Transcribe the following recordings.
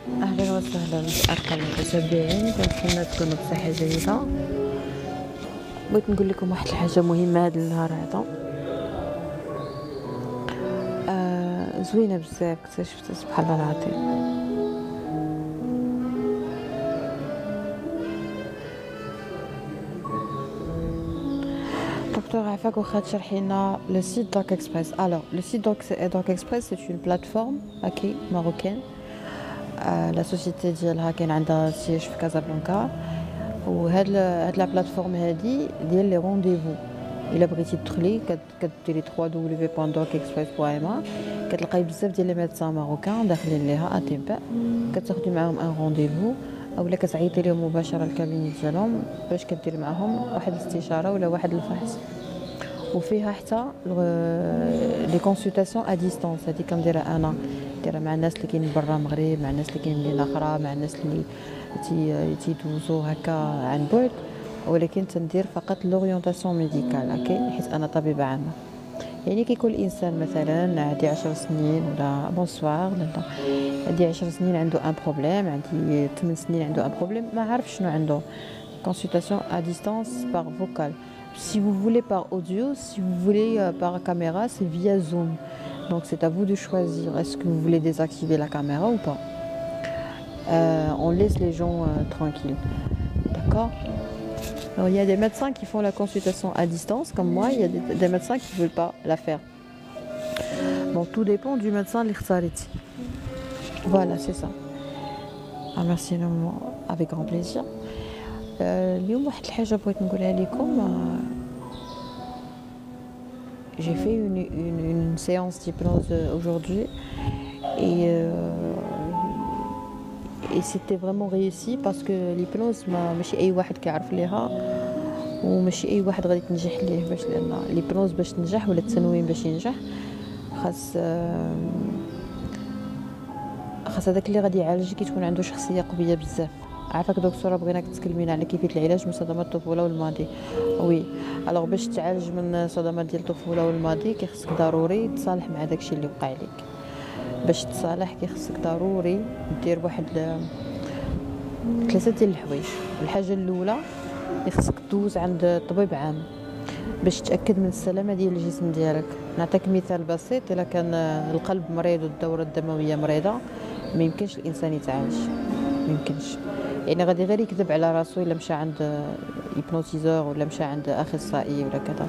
أهلا وسهلا بأرقام المتابعين، كنتمنى تكونوا بصحة جيدة. بغيت نقول لكم واحد الحاجة مهمة هذا النهار هذا. زوينة بزاف، اكتشفت سبحان الله العظيم. دكتور عفاك واخا تشرحي لنا لو سيت دوك اكسبريس. الوغ لو سيت دوك اكسبريس سي اون بلاتفورم اوكي ماروكان. لا سوسيتي ديالها كاين عندها سيج في كازابلانكا، وهاد لا بلاتفورم هادي ديال لي رونديفو. الا بغيتي تدخلي كديري www.docexpress.ma، كتلقاي بزاف ديال لي ميدسان ماروكان داخلين ليها اطباء، كتاخدي معاهم ان رونديفو، اولا كتعيطي لهم مباشره الكابيني ديالهم باش كدير معاهم واحد الاستشاره ولا واحد الفحص. وفيها حتى لي كونسلطاسيون ا ديستانس، هذه كنديرها انا، دايره مع الناس اللي كاينين برا المغرب، مع الناس اللي كاينين مدينه اخرى، مع الناس اللي تيدوزو هكا عن بعد، ولكن تندير فقط لورينتاسيون ميديكال اوكي، حيت انا طبيبه عامه. يعني كيكون الانسان مثلا عندي 10 سنين ولا بونسوار، لا عندي 10 سنين عنده ان بروبليم، عندي 8 سنين عنده ان بروبليم، ما عارف شنو عنده. consultation à distance par vocal. Si vous voulez par audio, si vous voulez par caméra, c'est via Zoom. Donc c'est à vous de choisir. Est-ce que vous voulez désactiver la caméra ou pas? On laisse les gens tranquilles. D'accord? Alors il y a des médecins qui font la consultation à distance, comme moi. Il y a des médecins qui ne veulent pas la faire. Donc tout dépend du médecin l'Ikhtariti. Voilà, c'est ça. Ah, merci avec grand plaisir. اليوم واحد الحاجه بغيت نقولها لكم. j'ai fait une séance d'hypnose aujourd'hui et c'était vraiment réussi parce que l'hypnose ماشي اي واحد كيعرف ليها، وماشي اي واحد غادي تنجح ليه، باش لان الهيبنوز باش تنجح ولا التنويم باش ينجح خاص هذاك اللي غادي يعالجك تكون عنده شخصيه قويه بزاف. عافاك دكتوره، بغيناك تكلمينا على كيفيه العلاج من صدمات الطفوله والماضي. وي الوغ باش تعالج من صدمات ديال الطفوله والماضي كيخصك ضروري تصالح مع داكشي اللي وقع لك. باش تصالح كيخصك ضروري دير واحد 3 ديال الحوايج. الحاجه الاولى خصك دوز عند طبيب عام باش تاكد من السلامه ديال الجسم ديالك. نعطيك مثال بسيط، الا كان القلب مريض والدوره الدمويه مريضه ما يمكنش الانسان يتعالج، ما يمكنش. يعني غادي غير يكذب على راسو الا مشى عند هيبنوتيزور ولا مشى عند اخصائي ولا كذا.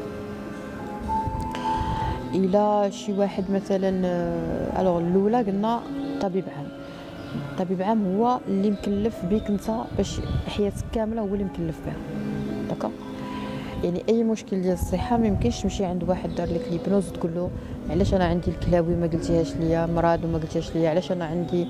الا شي واحد مثلا الوغ الاولى قلنا طبيب عام. طبيب عام هو اللي مكلف بيك انت باش حياتك كامله، هو اللي مكلف بها. داكوغ؟ يعني اي مشكل ديال الصحه ما يمكنش تمشي عند واحد دار لك الهيبنوز تقول له علاش انا عندي الكلاوي ما قلتيهاش ليا، مرض وما قلتيهاش ليا، علاش انا عندي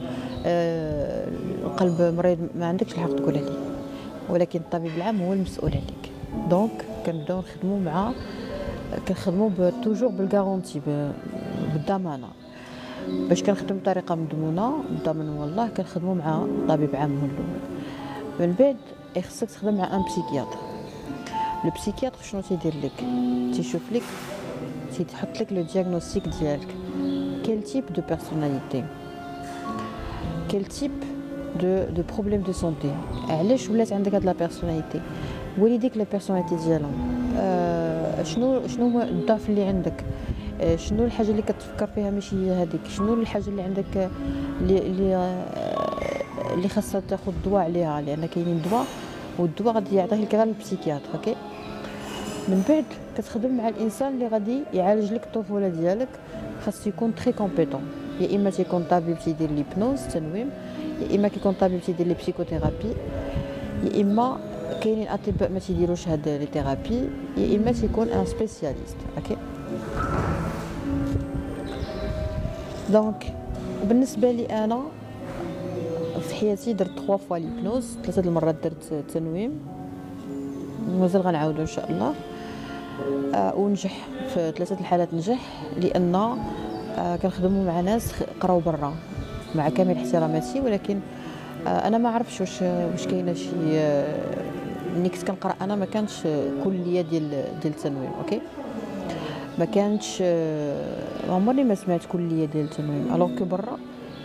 القلب مريض، ما عندكش الحق تقولها لي. ولكن الطبيب العام هو المسؤول عليك. دونك كنبداو كنخدموا توجور بالغارونتي، بالضمانه. باش كنخدم بطريقه مضمونه ضمن والله كنخدموا مع طبيب عام من الاول. من بعد خصك تخدم مع ان بسيكياتر. لو بسيكياتر شنو تيدير لك؟ تيشوف لك، تيحط لك لو دياغنوستيك ديالك. quel type de personnalité, quel type de problème de santé، علاش ولات عندك هاد لا بيرسوناليتي، ولي ديك لا بيرسوناليتي ديالهم، شنو هو الضعف اللي عندك، شنو الحاجه اللي كتفكر فيها ماشي هي هذيك، شنو الحاجه اللي عندك اللي خاصها تاخذ دواء عليها، لان كاينين دواء والدواء غادي يعطيه لك غير البسيكياتر. اوكي، من بعد كتخدم مع الانسان اللي غادي يعالج لك الطفوله ديالك. خاص يكون تري كومبيتون، يا اما تيكون طبيب تيدير ليبنوز تنويم، يا اما كيكون طبيب تيدير لي بسيكوثيرابي، يا اما كاينين اطباء ما تيديروش هاد لي ثيرابي، يا اما تيكون ان سبيسياليست. اوكي، دونك بالنسبه لي انا في حياتي درت 3 فوا ليبنوز، 3 المرات درت تنويم، مازال غنعاودو ان شاء الله. ونجح في 3 الحالات، نجح لان كنخدموا مع ناس قراو برا، مع كامل احتراماتي. ولكن انا ما عرفتش واش كاينه شي ملي كنت كنقرا انا ما كانش كليه ديال التنويم. اوكي، ما كانتش عمرني ما سمعت كليه ديال التنويم، الوغ كو برا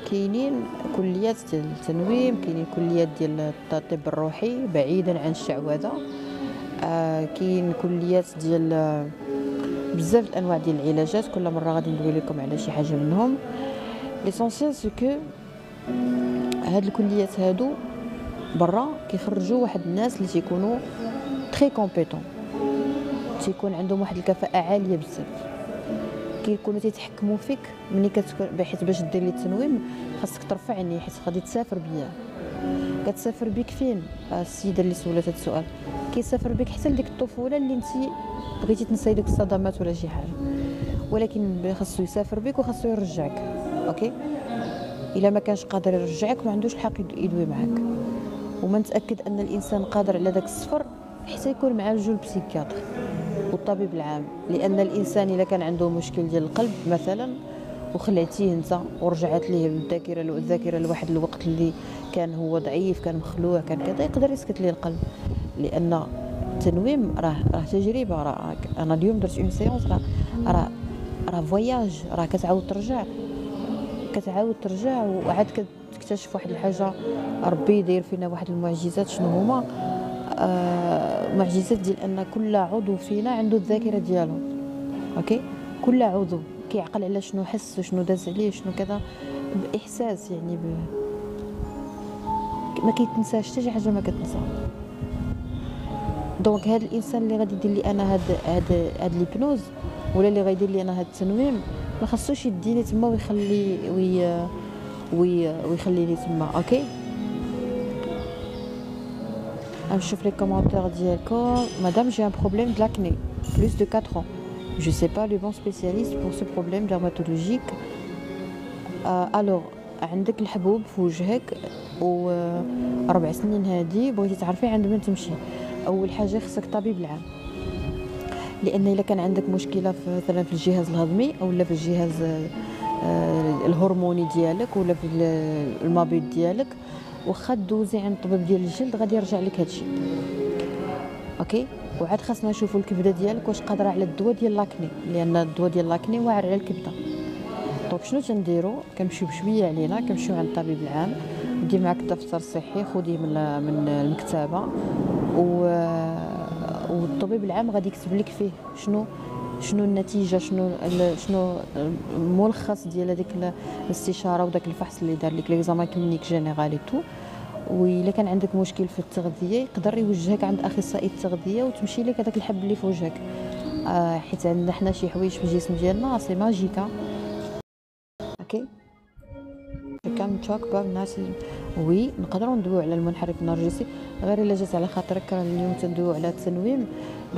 كاينين كليات ديال التنويم، كاينين كليات ديال الطب الروحي بعيدا عن الشعوذه. كاين كليات ديال بزاف الانواع ديال العلاجات، كل مره غادي ندوي لكم على شي حاجه منهم. ليسونسيال سو كو هاد الكليات هادو برا كيخرجوا واحد الناس اللي تيكونوا تري كومبيتون، تيكون عندهم واحد الكفاءه عاليه بزاف، كيكونوا تيتحكموا فيك ملي كتكون، بحيث باش دير لي التنويم خاصك ترفعني، حيت غادي تسافر بيا. كتسافر بيك فين؟ السيده اللي سولات هذا السؤال كيسافر بك حتى لديك الطفوله اللي انت بغيتي تنساي ديك الصدمات ولا شي حاجه، ولكن خاصو يسافر بك وخاصو يرجعك. اوكي، الا ما كانش قادر يرجعك ما عندوش الحق يدوي معاك. وما نتاكد ان الانسان قادر على داك السفر حتى يكون مع رجل بسيكياتر والطبيب العام، لان الانسان الا كان عنده مشكل ديال القلب مثلا وخلعتيه انت ورجعت ليه الذاكره لواحد الوقت اللي كان هو ضعيف، كان مخلوع، كان كذا، يقدر يسكت ليه القلب. لان التنويم راه تجربه، راه انا اليوم درت اون سيونس، راه فواياج، راه كتعاود ترجع وعاد كتكتشف واحد الحاجه. ربي يدير فينا واحد المعجزات. شنو هما؟ معجزات ديال ان كل عضو فينا عنده الذاكره ديالو. اوكي، كل عضو كيعقل على شنو حس وشنو داز عليه شنو كذا باحساس، يعني ما كيتنساش حتى شي حاجه، ما كتنسى. دونك هذا الانسان اللي غادي يدير لي انا هاد ليبنوز، ولا اللي غيدير لي انا هاد التنويم، ما خصوش يديني تما ويخليني تما. اوكي، نشوف لي كومونتير ديالكم. مادام j'ai un problème de l'acné plus de 4 ans, je sais pas le bon spécialiste pour ce problème dermatologique. alors عندك الحبوب في وجهك و4 سنين هادي بغيتي تعرفي عند من تمشي. اول حاجه خصك طبيب العام، لان الا كان عندك مشكله مثلا في الجهاز الهضمي او لا في الجهاز الهرموني ديالك ولا في المبيض ديالك، واخا دوزي عند طبيب ديال الجلد غادي يرجع لك هادشي. اوكي، وعاد خاصنا نشوفوا الكبده ديالك واش قادره على الدواء ديال لاكني، لان الدواء ديال لاكني واعر على الكبده. دونك شنو تنديرو؟ كنمشيو بشويه علينا، كنمشيو عند الطبيب العام، دير معاك الدفتر الصحي، خذيه من المكتبه، والطبيب العام غادي يكتب لك فيه شنو النتيجه، شنو الملخص ديال هذيك الاستشاره وداك الفحص اللي دار لك، ليكزامان كلينيك جينيرال تو. والا كان عندك مشكل في التغذيه يقدر يوجهك عند اخصائي التغذيه وتمشي لك هذاك الحب اللي في وجهك. حيت عندنا حنا شي حوايج في الجسم ديالنا سي ماجيكا. اوكي، كان تشوك باب الناس وي نقدروا ندويو على المنحرف النرجسي، غير الا جات على خاطرك. راه اليوم تندويو على التنويم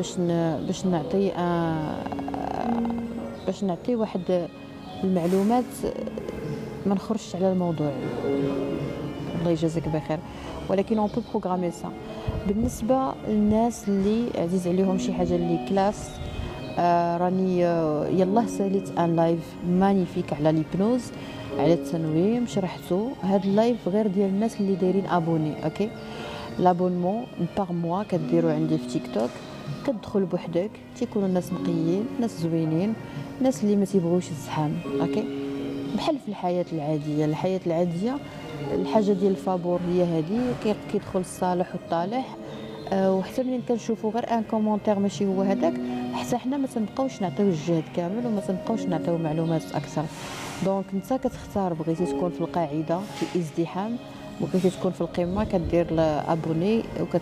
باش نعطي واحد المعلومات، ما نخرجش على الموضوع. الله يجازيك بخير، ولكن اون بو بروغرامي سا. بالنسبه للناس اللي عزيز عليهم شي حاجه اللي كلاس، راني يلاه ساليت ان لايف مانيفيك على ليبنوز، على التنويم، شرحته. هاد اللايف غير ديال الناس اللي دايرين ابوني. اوكي، لابونمون باغ موا كديروا عندي في تيك توك، كتدخل بوحدك، تيكونوا الناس نقيين، ناس زوينين، ناس اللي ما تيبغيوش الزحام. اوكي، بحال في الحياه العاديه. الحاجه ديال الفابور هي هذه، كيدخل الصالح والطالح. وحتى ملي كنشوفوا غير ان كومونتير ماشي هو هذاك، حتى حنا ما تنبقاوش نعطيو الجهد كامل وما تنبقاوش نعطيو معلومات اكثر. دونك انت كتختار، بغيتي تكون في القاعده في ازدحام، بغيتي تكون في القمه، كدير ابوني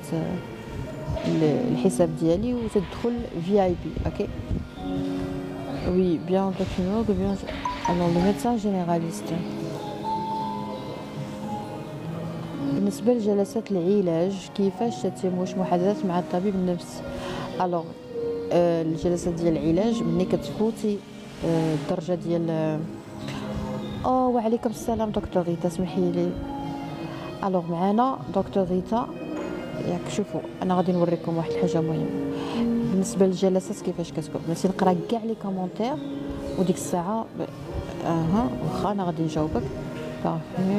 الحساب ديالي وتدخل في اي بي. اوكي، وي بيان دوكيمون بيان. alors le médecin généraliste. بالنسبه لجلسات العلاج كيفاش تتم؟ واش محادثات مع الطبيب النفسي؟ الوغ الجلسات ديال العلاج ملي كتفوتي الدرجه ديال وعليكم السلام دكتور غيتا، اسمحي لي. الوغ معنا دكتور غيتا. ياك شوفوا، انا غادي نوريكم واحد الحاجه مهمه بالنسبه للجلسات كيفاش كتكون. ماشي نقرا كاع لي كومونتير وديك الساعه واخا انا غادي نجاوبك. صافي،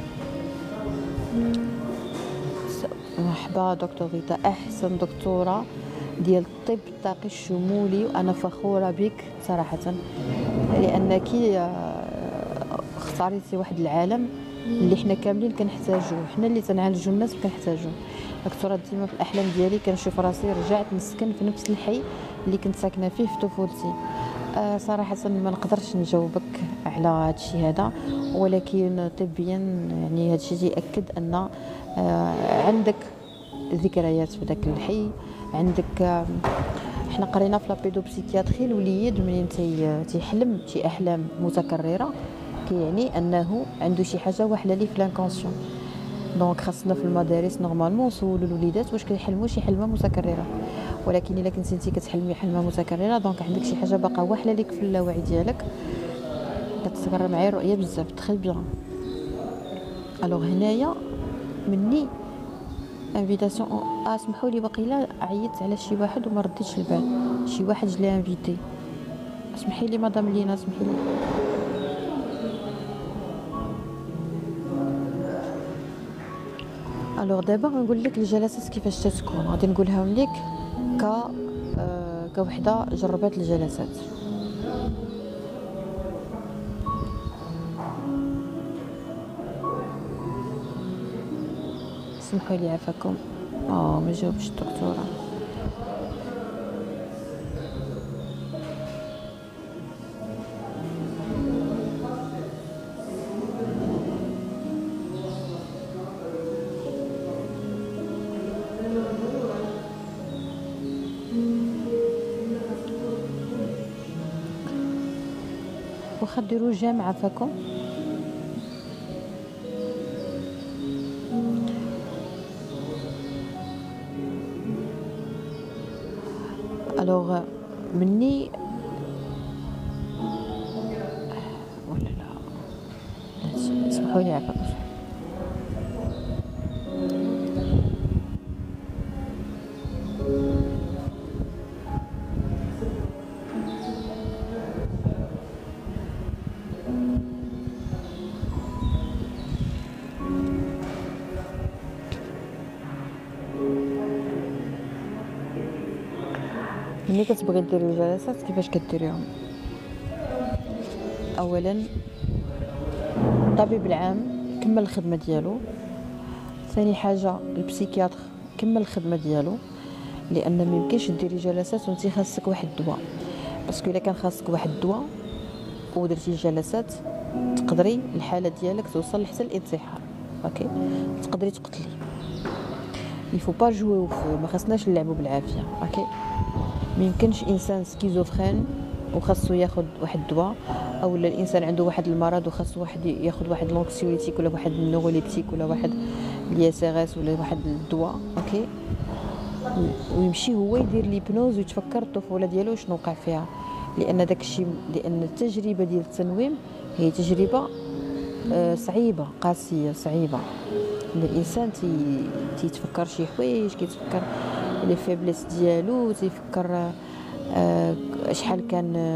مرحبا دكتور غيتا، احسن دكتوره ديال الطب الطاقي الشمولي، وانا فخوره بك صراحه، لانك اختاريتي واحد العالم اللي حنا كاملين كنحتاجوه، حنا اللي تنعالجوا الناس كنحتاجوه. دكتورة ديما في الاحلام ديالي كنشوف راسي رجعت نسكن في نفس الحي اللي كنت ساكنه فيه في طفولتي. صراحه ما نقدرش نجاوبك على هذا الشيء هذا، ولكن طبيا يعني هذا الشيء ياكد ان عندك ذكريات في ذاك الحي، عندك حنا قرينا في لابيدوبسيكياتري الوليد منين تيحلم شي احلام متكرره كيعني انه عنده شي حاجه واحده ليه في لانكونسيون. دونك خاصنا في المدارس نورمالمون نسولوا الوليدات واش كيحلموا شي حلمه متكرره، ولكن الا كنتي انت كتحلمي حلمه متكرره دونك عندك شي حاجه باقا واحده ليك في اللاوعي ديالك كتكرر معايا الرؤيه بزاف. تري بيان. الوغ هنايا مني انفيتاسيون. اسمحوا لي باقيلا عيطت على شي واحد وما رديتش البال، شي واحد جلي انفيتي. اسمحي لي مدام لينا، اسمحي لي. الوغ دابا غنقول لك الجلسات كيفاش تتكون، غادي نقولها لك كوحده جربات الجلسات. اسمحوا لي عفاكم. ما جاوبش الدكتوره. واخا ديروا جامع عفاكم. الوغ مني ولا لا اسمحوا لي عفاكم. ملي كتبغي ديري الجلسات كيفاش كديريهم؟ اولا الطبيب العام كمل الخدمه ديالو، ثاني حاجه البسيكياتر كمل الخدمه ديالو، لان ما يمكنش ديري جلسات وانت خاصك واحد الدواء، باسكو الا كان خاصك واحد الدواء ودرتي جلسات تقدري الحاله ديالك توصل حتى الانتحار. اوكي تقدري تقتلي. يفو با جويو ما خاصناش نلعبوا بالعافيه. اوكي ما يمكنش انسان سكيزوفرين وخاصو ياخذ واحد الدواء، او الانسان عنده واحد المرض وخاصو واحد ياخذ واحد لونكسيوليتيك ولا واحد النوروليبتيك ولا واحد الياسيغاس ولا واحد الدواء. اوكي ويمشي هو يدير ليبنوز ويتفكر الطفوله ديالو شنو وقع فيها، لان داكشي لان التجربه ديال التنويم هي تجربه صعيبه قاسيه صعيبه. ان الانسان تيتفكر شي حوايج، كيتفكر لي فيبليس ديالو، تيفكر شحال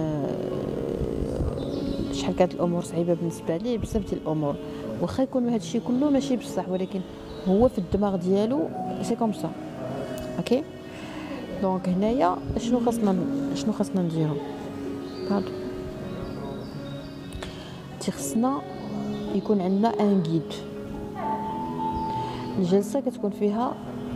كانت الامور صعيبه بالنسبه ليه، بزاف ديال الامور واخا يكون هذا الشيء كله ماشي بصح، ولكن هو في الدماغ ديالو سي كوم سا. اوكي دونك هنايا شنو خاصنا نديرو؟ باردون خصنا يكون عندنا ان غيد. الجلسه كتكون فيها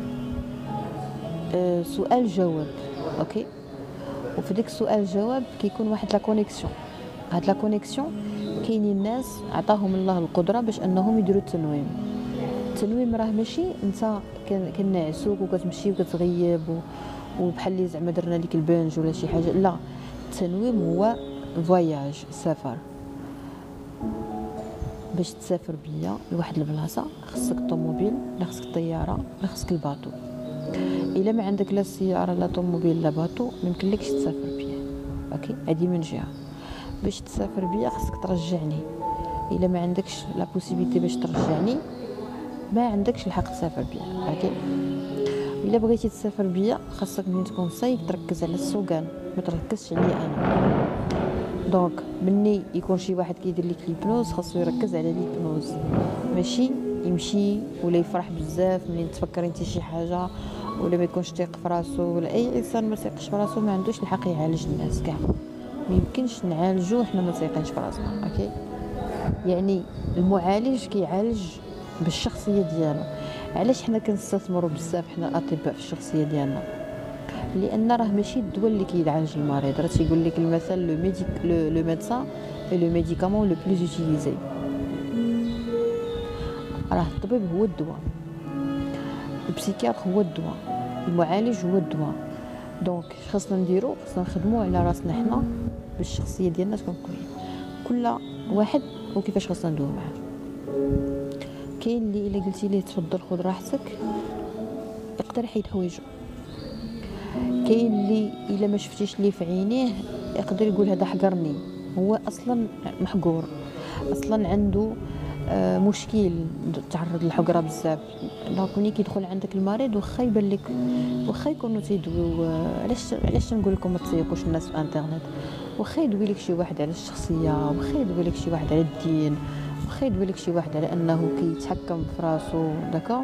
سؤال جواب. اوكي وفي ديك السؤال جواب كيكون واحد لا كونيكسيون. هاد لا كونيكسيون كاينين الناس عطاهم الله القدره باش انهم يديروا التنويم. التنويم راه ماشي انت كنعسوك وكتمشي وكتغيب وبحال اللي زعما درنا لك البنج ولا شي حاجه، لا التنويم هو فواياج سفر. باش تسافر بيا لواحد البلاصه خصك الطوموبيل لا خصك الطياره لا خصك الباطو. الا ما عندك لا السياره لا طوموبيل لا باطو ميمكنلكش تسافر بيا. اوكي هادي من جهه. باش تسافر بيا خصك ترجعني، الا ما عندكش لا بوسيبيتي باش ترجعني ما عندكش الحق تسافر بيا. اوكي الا بغيتي تسافر بيا خاصك ملي تكون صايب تركز على السوقان ما تركزش عليا انا. دونك مني يكون شي واحد كيدير لك ليبنوز خاصو يركز على ليبنوز، ماشي يمشي ولا يفرح بزاف منين تفكر انت شي حاجه، ولا ما يكونش تيق في راسو. ولا اي انسان ما تيقش في راسو ما عندوش الحق يعالج الناس كاع. ما يمكنش نعالجو حنا ما تيقينش في راسنا. اوكي يعني المعالج كيعالج بالشخصيه ديالو. علاش حنا كنستثمروا بزاف حنا الاطباء في الشخصيه ديالنا؟ لان راه ماشي الدواء اللي كيعالج المريض، راه تيقول لك المثل لو ميدسان اي لو ميديكامون لو بلوس اوتيليزي. راه الطبيب هو الدواء، البسيكياتر هو الدواء، المعالج هو الدواء. دونك خاصنا نديرو، خاصنا نخدموا على راسنا حنا بالشخصيه ديالنا تكون قويه. كل واحد وكيفاش خاصنا ندوي معاه. كاين اللي الا قلتي ليه تفضل خذ راحتك يقدر يحيد حوايجو. كاين اللي الا ما شفتيش ليه في عينيه يقدر يقول هذا حقرني، هو اصلا محقور، اصلا عنده مشكل، تعرض للحقره بزاف. دونك ملي كيدخل عندك المريض واخا يبان لك، واخا يكونوا تيدويو، علاش نقول لكم ما تسيقوش الناس في انترنت، واخا يدوي لك شي واحد على الشخصيه، واخا يدوي لك شي واحد على الدين، واخا يدوي لك شي واحد على انه كيتحكم في راسو، داكا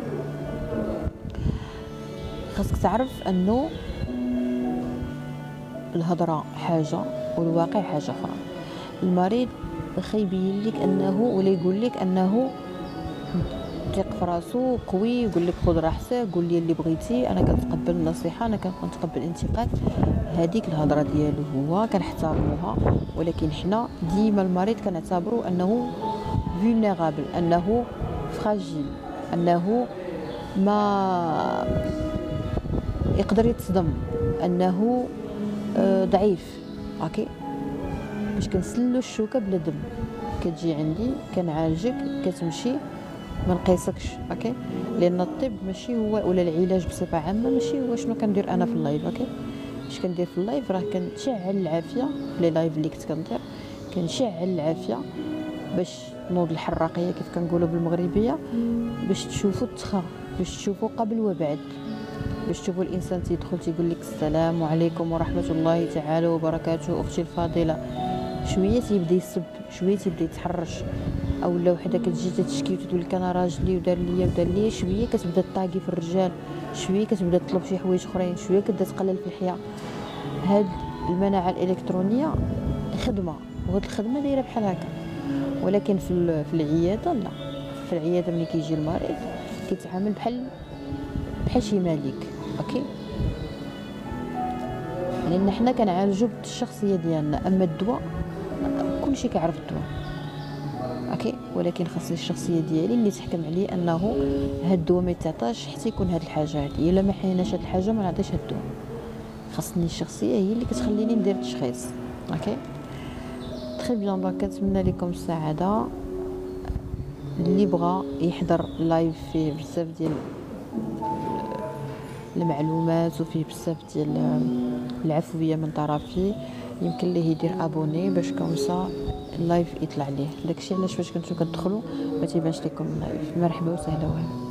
خاصك تعرف انه الهضره حاجه والواقع حاجه اخرى. المريض واخا يبين لك انه ولا يقول لك انه ثق في راسو قوي، يقول لك خذ راحتك، قول لي اللي بغيتي، انا كنتقبل النصيحه، انا كنتقبل الانتقاد، هذيك الهضره ديالو هو كنحترموها. ولكن حنا ديما المريض كنعتبرو انه فولنيرابل، انه فراجيل، انه ما يقدر يتصدم، انه ضعيف. اوكي، باش كنسلو الشوكه بلا دم، كتجي عندي كنعالجك كتمشي ما نقيسكش. اوكي، لان الطب ماشي هو، ولا العلاج بصفه عامه ماشي هو شنو كندير انا في اللايف. اوكي، اش كندير في اللايف راه كنشعل العافيه في لي لايف اللي كنت كندير، كنشعل العافيه باش نوض الحراقيه كيف كنقولوا بالمغربيه، باش تشوفوا التخا، باش تشوفوا قبل وبعد، باش تشوفوا الانسان تيدخل تيقول لك السلام عليكم ورحمه الله تعالى وبركاته اختي الفاضله، شويه تيبدا يسب، شويه تيبدا يتحرش. او لا وحده كتجي تشكي وتقول لك انا راجلي ودار ليا، شويه كتبدا تطاقي في الرجال، شويه كتبدا تطلب شي حوايج اخرين، شويه كتبدا تقلل في الحياه. هاد المناعه الالكترونيه خدمه، وهاد الخدمه دايره بحال هكا. ولكن في العياده لا، في العياده ملي كيجي المريض كيتعامل بحال شي ملك. اوكي، لان حنا كنعالجو بالشخصيه ديالنا، اما الدواء كلشي كيعرف الدواء. اوكي، ولكن خاصني الشخصيه ديالي اللي تحكم عليه انه هاد الدواء ما يتعطاش حتى يكون هاد الحاجه هادي، الا ما حيناش هاد الحاجه ما نعطيش هاد الدواء. خاصني الشخصيه هي اللي كتخليني ندير التشخيص. اوكي، تري بيان. دونك كنتمنى لكم السعاده. اللي بغى يحضر لايف فيه بزاف ديال المعلومات وفيه بزاف ديال العفويه من طرفي، يمكن ليه يدير ابوني باش كومسا اللايف يطلع ليه. داكشي علاش فاش كنتو كتدخلوا ما تيبانش لكم اللايف. مرحبا وسهلا وهلا.